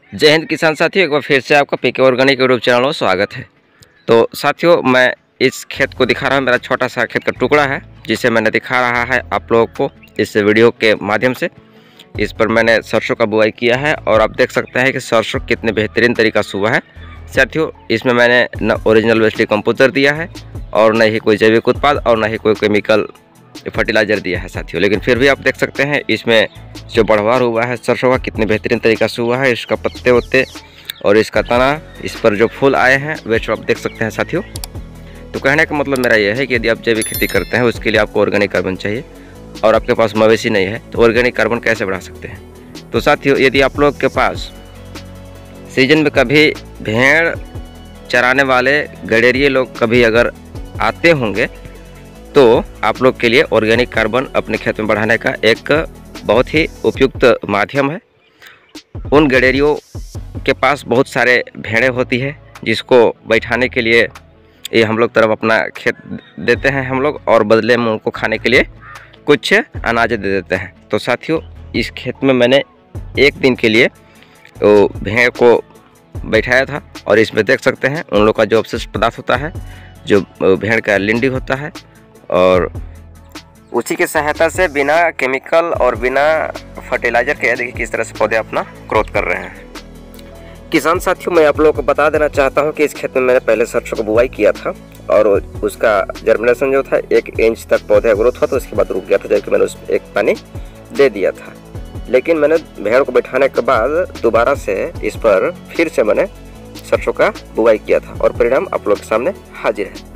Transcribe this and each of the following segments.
जय हिंद किसान साथियों, एक बार फिर से आपका पीके ऑर्गेनिक यूट्यूब चैनल में स्वागत है। तो साथियों, मैं इस खेत को दिखा रहा हूँ। मेरा छोटा सा खेत का टुकड़ा है जिसे मैंने दिखा रहा है आप लोगों को इस वीडियो के माध्यम से। इस पर मैंने सरसों का बुआई किया है और आप देख सकते हैं कि सरसों कितने बेहतरीन तरीका से हुआ है। साथियों, इसमें मैंने न ओरिजिनल वेस्ट डिकम्पोजर दिया है और न ही कोई जैविक उत्पाद और न ही कोई केमिकल फर्टिलाइज़र दिया है साथियों, लेकिन फिर भी आप देख सकते हैं इसमें जो बढ़वार हुआ है सरसों का कितने बेहतरीन तरीका से हुआ है। इसका पत्ते वत्ते और इसका तना, इस पर जो फूल आए हैं वे सब आप देख सकते हैं साथियों। तो कहने का मतलब मेरा यह है कि यदि आप जैविक खेती करते हैं उसके लिए आपको ऑर्गेनिक कार्बन चाहिए और आपके पास मवेशी नहीं है तो ऑर्गेनिक कार्बन कैसे बढ़ा सकते हैं। तो साथियों, यदि आप लोग के पास सीजन में कभी भेड़ चराने वाले गडेरिए लोग कभी अगर आते होंगे तो आप लोग के लिए ऑर्गेनिक कार्बन अपने खेत में बढ़ाने का एक बहुत ही उपयुक्त माध्यम है। उन गडेरियों के पास बहुत सारे भेड़ें होती है जिसको बैठाने के लिए ये हम लोग तरफ अपना खेत देते हैं हम लोग, और बदले में उनको खाने के लिए कुछ अनाज दे देते हैं। तो साथियों, इस खेत में मैंने एक दिन के लिए भेड़ को बैठाया था और इसमें देख सकते हैं उन लोग का जो अवशिष्ट पदार्थ होता है, जो भेड़ का लिंडी होता है, और उसी की सहायता से बिना केमिकल और बिना फर्टिलाइज़र के देखिए किस तरह से पौधे अपना ग्रोथ कर रहे हैं। किसान साथियों, मैं आप लोगों को बता देना चाहता हूं कि इस खेत में मैंने पहले सरसों को बुआई किया था और उसका जर्मिनेशन जो था 1 इंच तक पौधे ग्रोथ हुआ, तो उसके बाद रुक गया था जबकि मैंने उस एक पानी दे दिया था। लेकिन मैंने भेड़ को बैठाने के बाद दोबारा से इस पर फिर से मैंने सरसों का बुआई किया था और परिणाम आप लोग के सामने हाजिर है।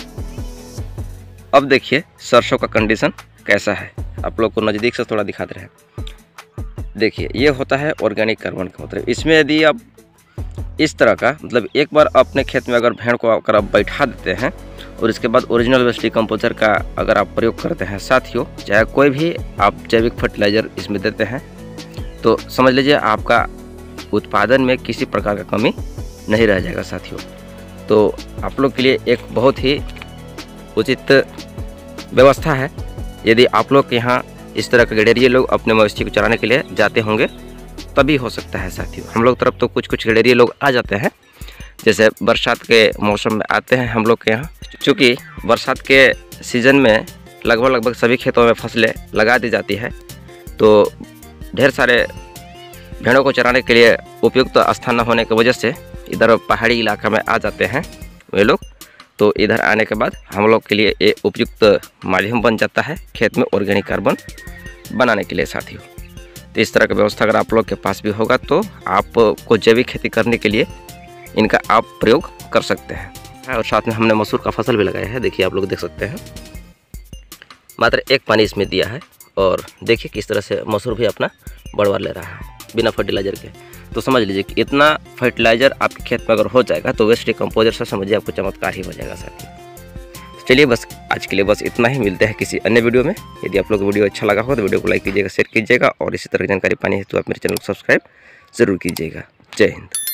अब देखिए सरसों का कंडीशन कैसा है, आप लोग को नज़दीक से थोड़ा दिखा दे रहे हैं। देखिए ये होता है ऑर्गेनिक कार्बन का मतलब। इसमें यदि आप इस तरह का मतलब एक बार अपने खेत में अगर भेड़ को अगर आप बैठा देते हैं और इसके बाद ओरिजिनल वेस्ट डिकम्पोजर का अगर आप प्रयोग करते हैं साथियों, चाहे कोई भी आप जैविक फर्टिलाइज़र इसमें देते हैं, तो समझ लीजिए आपका उत्पादन में किसी प्रकार का कमी नहीं रह जाएगा साथियों। तो आप लोग के लिए एक बहुत ही उचित व्यवस्था है। यदि आप लोग के यहाँ इस तरह के गडेरिए लोग अपने मवेशी को चराने के लिए जाते होंगे तभी हो सकता है साथियों। हम लोग तरफ तो कुछ गडेरिए लोग आ जाते हैं, जैसे बरसात के मौसम में आते हैं हम लोग के यहाँ। चूँकि बरसात के सीज़न में लगभग सभी खेतों में फसलें लगा दी जाती है, तो ढेर सारे भेड़ों को चराने के लिए उपयुक्त स्थान न होने की वजह से इधर पहाड़ी इलाका में आ जाते हैं वे लोग। तो इधर आने के बाद हम लोग के लिए ये उपयुक्त माध्यम बन जाता है खेत में ऑर्गेनिक कार्बन बनाने के लिए साथियों। तो इस तरह का व्यवस्था अगर आप लोग के पास भी होगा तो आपको जैविक खेती करने के लिए इनका आप प्रयोग कर सकते हैं। और साथ में हमने मसूर का फसल भी लगाया है, देखिए आप लोग देख सकते हैं। मात्र 1 पानी इसमें दिया है और देखिए किस तरह से मसूर भी अपना बढ़वार ले रहा है बिना फर्टिलाइज़र के। तो समझ लीजिए कि इतना फर्टिलाइज़र आपके खेत में अगर हो जाएगा तो वेस्ट डिकम्पोजर से समझिए आपको चमत्कार ही हो जाएगा साथियों। चलिए बस आज के लिए बस इतना ही, मिलते हैं किसी अन्य वीडियो में। यदि आप लोग को वीडियो अच्छा लगा हो तो वीडियो को लाइक कीजिएगा, शेयर कीजिएगा और इसी तरह की जानकारी पानी है तो आप मेरे चैनल को सब्सक्राइब ज़रूर कीजिएगा। जय हिंद।